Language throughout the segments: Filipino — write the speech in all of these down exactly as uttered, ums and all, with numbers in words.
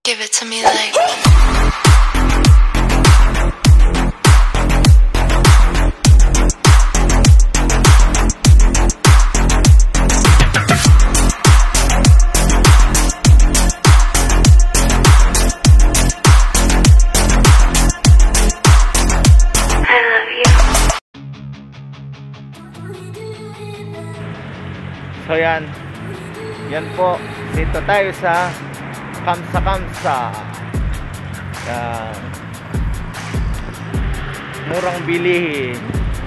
Give it to me like. So yan, yan po, dito tayo sa Kamsa Kamsa. Yan, murang bilihin.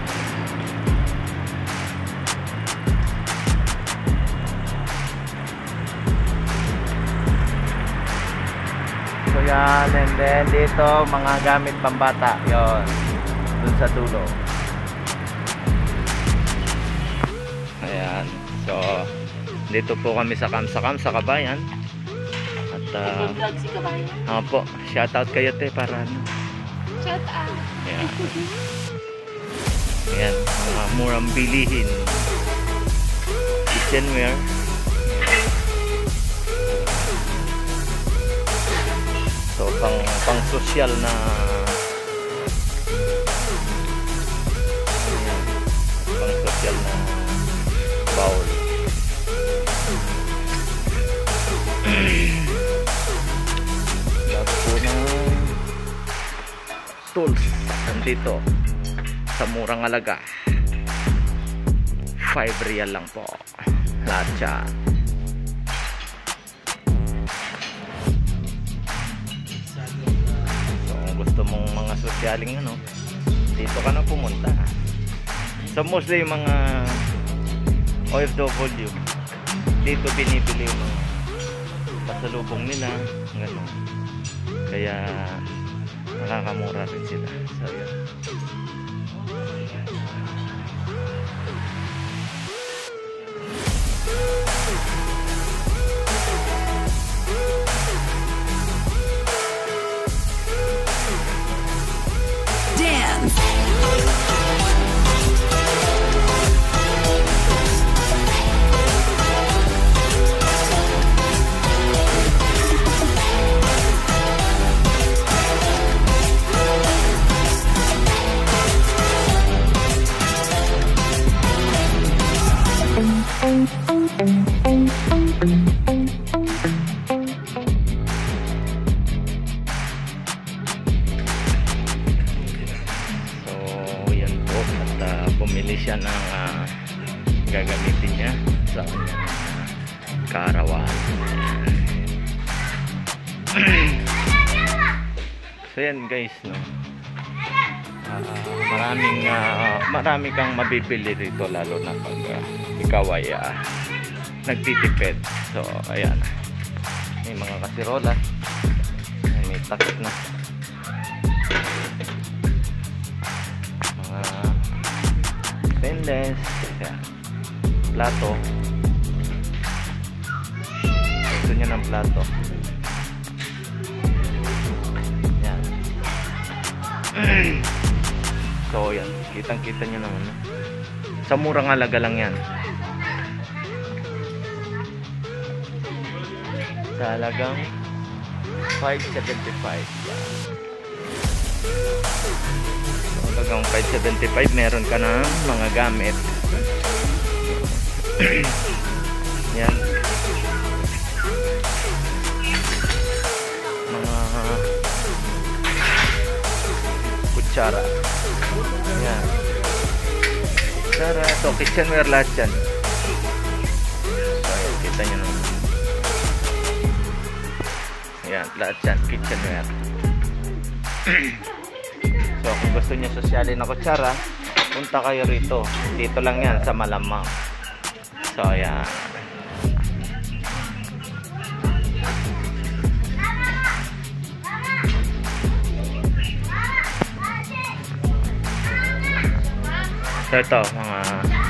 So yan, and then dito mga gamit pambata, yon, dun sa dulo. Ayan. So, dito po kami sa Kamsa Kamsa, Kabayan. At, uh, vlog si Kabayan. uh, po, shout out kayo te para ano. Shout out. Ayan. Ayan, mga murang bilihin. Kitchenware. So, pang, pang social na ayan, pang social na bowl. Lahat po ng tools nandito sa murang halaga, five real lang po lahat siya. So kung gusto mong mga sosyaling ano, dito ka na pumunta. So mostly yung mga O F W dito binibili yung mga pasalubong nila, gano'n. Kaya nakakamura rin sila. So yun. Bumili siya ng uh, gagamitin niya sa kanyang uh, karawan. So yan guys, no, uh, maraming uh, marami kang mabibili rito, lalo na pag uh, ikaw ay uh, nagtitipid. So ayan, may mga kasirola, may takip na mga stainless, yan, plato. Gusto niya ng plato, yan. So yan, kitang kita niyo naman, sa murang halaga lang yan, sa halagang five seventy-five. Hanggang five seventy-five meron ka ng mga gamit. Yan, mga kutsara. Yan, kutsara, ito kitchenware, lahat yan. So yan, kita nyo naman. Yan, lahat yan, kitchenware. So kung gusto niyo sosyalin na kutsara, punta kayo rito. Dito lang yan sa Malamang. So ayan. So ito, mga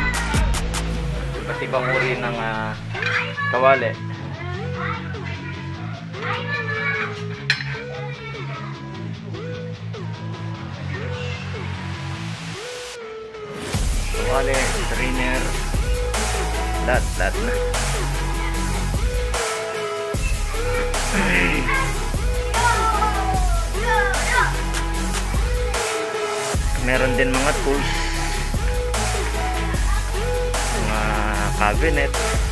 iba't ibang uri ng uh, kawali. Kawali, trainer, lahat, lahat na. Meron din mga tools, mga cabinet.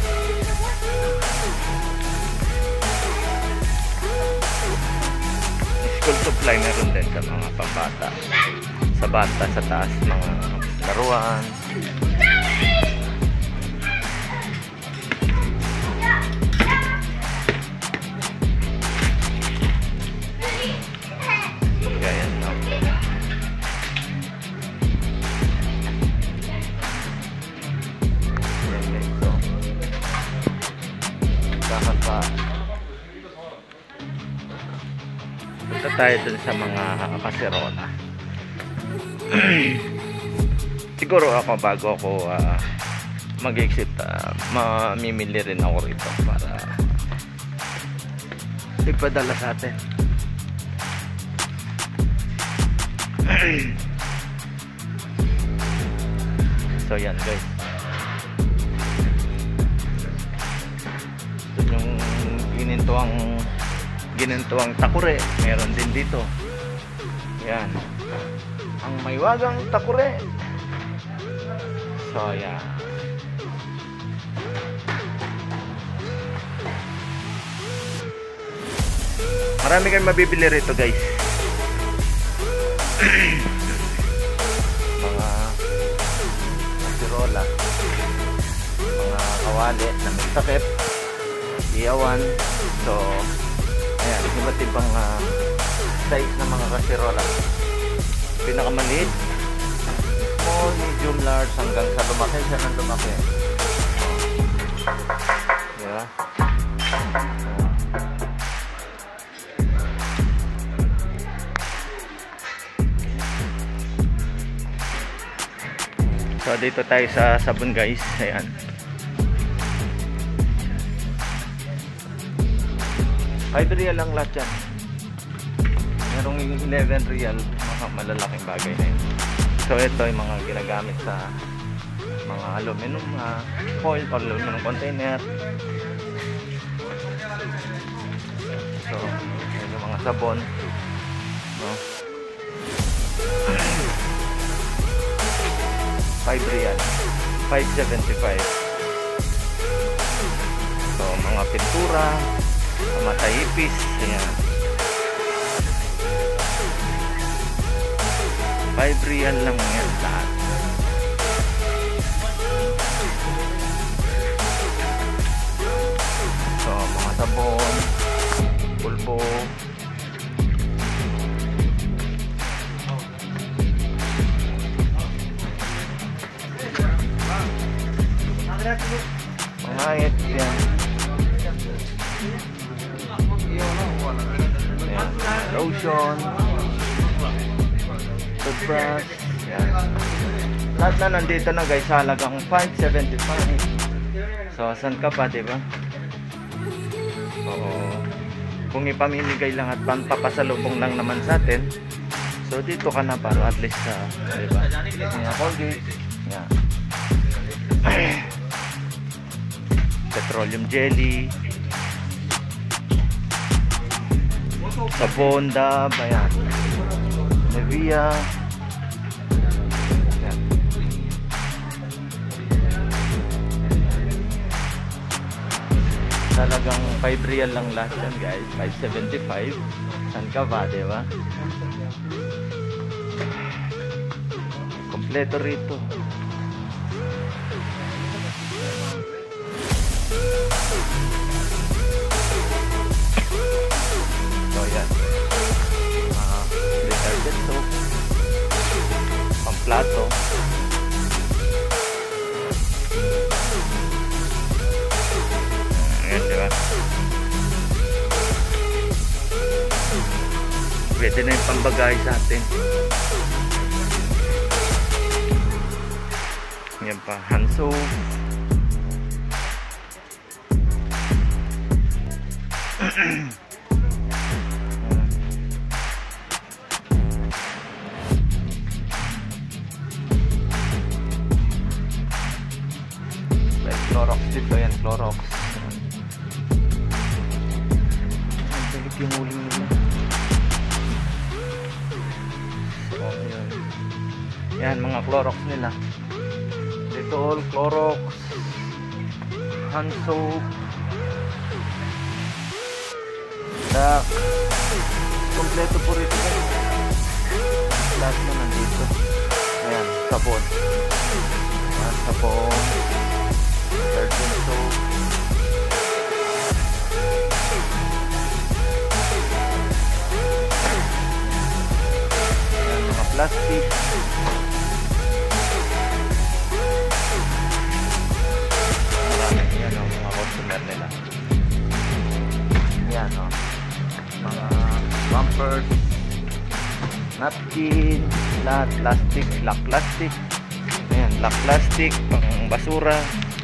School supply meron din sa mga pambata. Sa bata sa taas, mga laruan. Ganyan, no? Ito. Kakapa. Punta tayo dun sa mga kaserola. Siguro ako bago ako uh, mag-exit, uh, mamimili rin ako rito para ipadala sa atin. So yan guys, ito yung ginintuang ginintuang takure, meron din dito. Yan ang maywagang takure. So yan, marami kayong mabibili rito guys. Mga kasirola, mga kawali na may takip, iyawan. So ayan, iba't ibang uh, size ng mga kasirola. Pinakamaliit, small, medium, large, hanggang sa lumaki siya ng lumaki. Diba? So dito tayo sa sabon guys. Ayan, five real lang lahat yan. Merong eleven real, mga malalaking bagay na yun. So ito yung mga ginagamit sa mga aluminum uh, foil, aluminum container. So yun yung mga sabon, no? five real, five seventy-five. So mga pintura, mga taipis, ayan, five real lang yan lahat. So mga sabon, pulbo, pangayat yan. Ayan, lotion, toothbrush, yan. Lahat na nandito na guys, halagang five seventy-five. So saan ka pa, diba? Oo, kung ipamimigay lang at pampapasalubong lang naman sa atin, so dito ka na para at least uh, diba? Yan, Colgate, yan. Petroleum jelly, sabon, dab, ayan, Nivea, ayan. Talagang five real lang lahat yan guys, five seventy-five. San ka ba, diba? Kompleto rito. So yan, uh, detergent soap, pamplato, ayan, diba? Pwede na yung pambagay sa atin. Yan pa, hand soap. Clorox dito, yan, Clorox. Ang balik yung uling nila. So, yan. Yan, mga Clorox nila. Dettol, Clorox, hand soap, dak. Kompleto po rito guys. Lahat na nandito. Ayan, sabon. Ayan, sabon. Detergent soap. Ayan, mga plastic. Marami yan o, mga customer nila. Yan o. Mga bumpers, napkin, lahat plastic, black plastic. Ayan, black plastic, pang basura.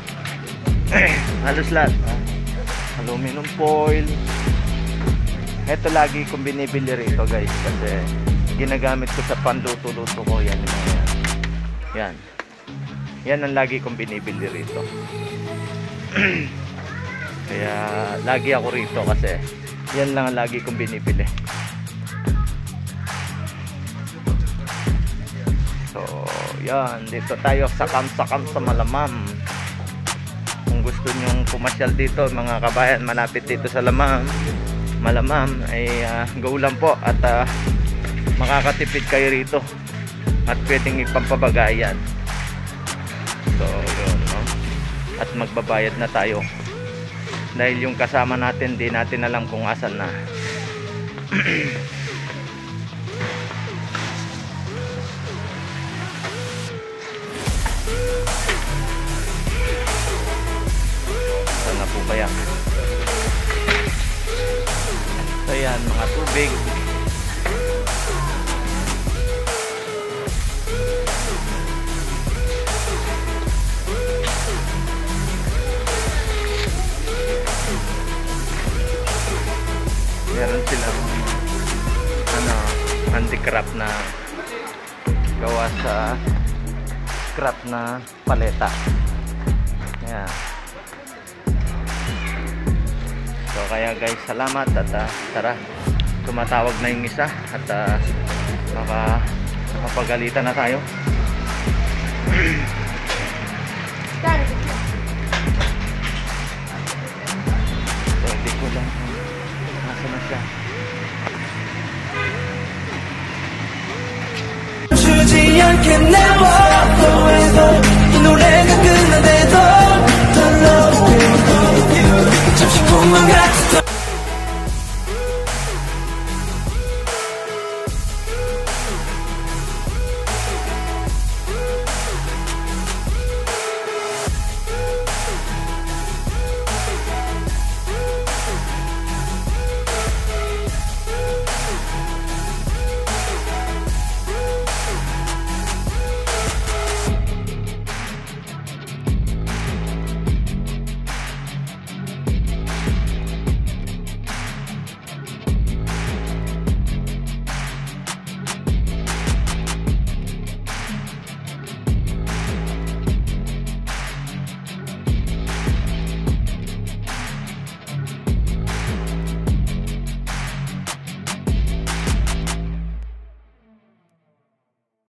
Halos lahat. Ah. Aluminum foil. Ito lagi kong binibili rito guys kasi ginagamit ko sa panluto-luto ko. Yan, yung mga yan. Yan. Yan ang lagi kong binibili rito. Kaya lagi ako rito kasi yan lang ang lagi kong binibili. So, yan. Dito tayo sa Kamsakam sa Malamam. Kung gusto nyong pumasyal dito, mga kabayan, malapit dito sa Lamam, Malamam, ay uh, go lang po. At uh, makakatipid kayo rito. At pwedeng ipampabagayan. So, yun. No? At magbabayad na tayo. Dahil yung kasama natin, di natin alam kung asan na. Saan na po kaya? So yan, mga tubig. Meron silang ano, handicraft na gawa sa scrap na paleta. Ayan. So kaya guys, salamat at uh, tara, tumatawag na yung isa at uh, baka mapagalitan na tayo. So hindi ko lang nasa na siya. 是这样，可奈我。